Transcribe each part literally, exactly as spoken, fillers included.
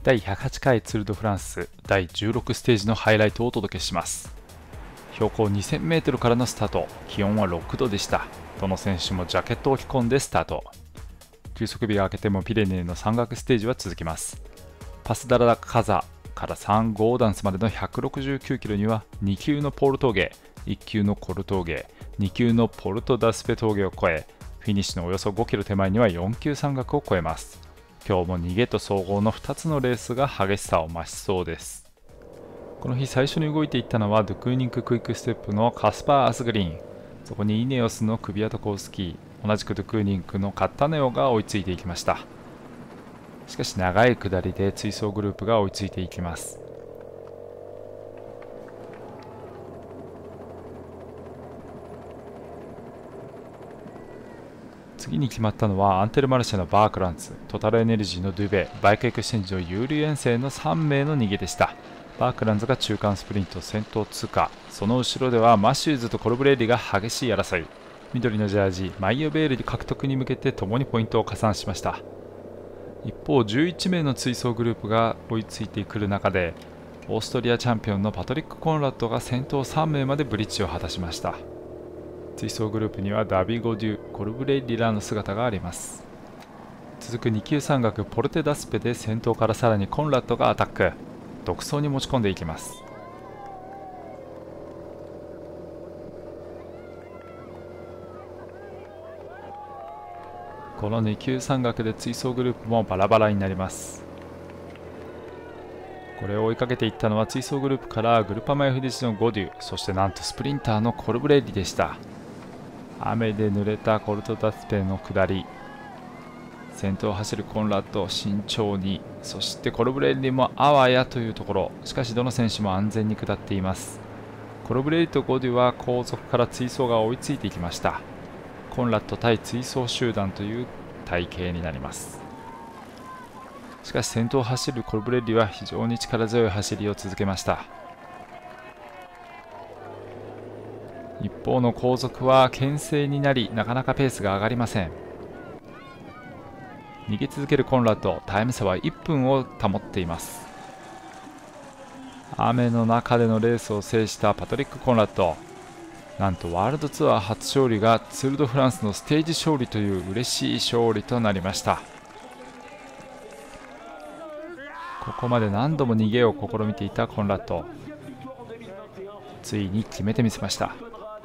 だいひゃくはちかいツール・ド・フランスだいじゅうろくステージのハイライトをお届けします。標高にせんメートルからのスタート、気温はろくどでした。どの選手もジャケットを着込んでスタート。休息日が明けてもピレネーの山岳ステージは続きます。パスダラカザからサン・ゴーダンスまでのひゃくろくじゅうきゅうキロにはに級のポール峠、いっ級のコル峠、に級のポルト・ダスペ峠を越え、フィニッシュのおよそごキロ手前にはよん級山岳を越えます。今日も逃げと総合のふたつのレースが激しさを増しそうです。この日最初に動いていったのはドゥクーニンククイックステップのカスパー・アスグリーン、そこにイネオスのクビアトコウスキー、同じくドゥクーニンクのカッタネオが追いついていきました。しかし長い下りで追走グループが追いついていきます。次に決まったのはアンテルマルシェのバークランツ、トタルエネルギーのドゥベ、バイクエクスチェンジの有利遠征のさんめいの逃げでした。バークランズが中間スプリント先頭通過、その後ろではマシューズとコルブレーリが激しい争い。緑のジャージマイオベール獲得に向けて共にポイントを加算しました。一方じゅういちめいの追走グループが追いついてくる中で、オーストリアチャンピオンのパトリック・コンラッドが先頭さんめいまでブリッジを果たしました。追走グループにはダビ・ゴデュ、コルブレイリらの姿があります。続くに級山岳ポルテ・ダスペで先頭からさらにコンラッドがアタック、独走に持ち込んでいきます。このに級山岳で追走グループもバラバラになります。これを追いかけていったのは追走グループからグルパマ エフディーシー のゴデュ、そしてなんとスプリンターのコルブレッリでした。雨で濡れたコルトダスペの下り、先頭を走るコンラッド慎重に、そしてコルブレッリもあわやというところ、しかしどの選手も安全に下っています。コルブレッリとゴデュは後続から追走が追いついていきました。コンラッド対追走集団という体型になります。しかし先頭を走るコルブレッリは非常に力強い走りを続けました。一方の後続は牽制になり、なかなかペースが上がりません。逃げ続けるコンラッド、タイム差はいっぷんを保っています。雨の中でのレースを制したパトリック・コンラッド、なんとワールドツアー初勝利がツール・ド・フランスのステージ勝利という嬉しい勝利となりました。ここまで何度も逃げを試みていたコンラッド、ついに決めてみせました。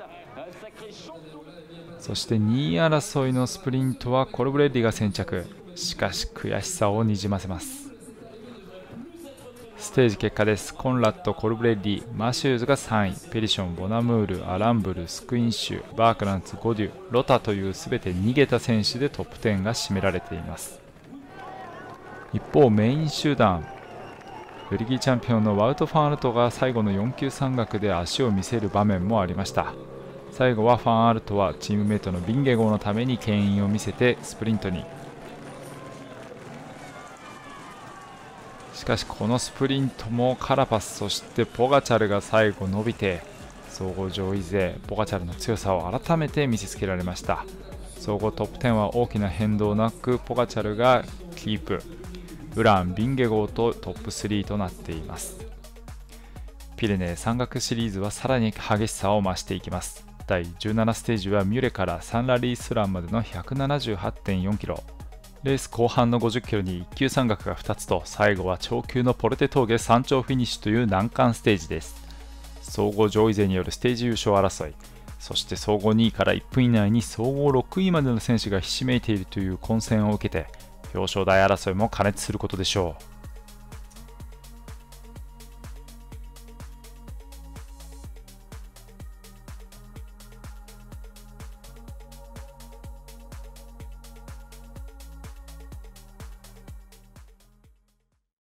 そしてにい争いのスプリントはコルブレッリが先着、しかし悔しさをにじませます。ステージ結果です。コンラッド、コルブレッリ、マシューズがさんい、ペリション、ボナムール、アランブル、スクインシュ、バークランツ、ゴデュ、ロタというすべて逃げた選手でトップじゅうが占められています。一方メイン集団、ベルギーチャンピオンのワウト・ファン・アルトが最後のよん級山岳で足を見せる場面もありました。最後はファン・アルトはチームメイトのビンゲゴーのために牽引を見せてスプリントに。しかしこのスプリントもカラパス、そしてポガチャルが最後伸びて、総合上位勢ポガチャルの強さを改めて見せつけられました。総合トップじゅうは大きな変動なくポガチャルがキープ、ウラン、ビンゲゴーとトップスリーとなっています。ピレネー山岳シリーズはさらに激しさを増していきます。だいじゅうななステージはミュレからサンラリースランまでの ひゃくななじゅうはちてんよんキロ、レース後半のごじゅっキロにいっ級山岳がふたつと、最後は長級のポルテ峠山頂フィニッシュという難関ステージです。総合上位勢によるステージ優勝争い、そして総合にいからいっぷん以内に総合ろくいまでの選手がひしめいているという混戦を受けて、表彰台争いも過熱することでしょう。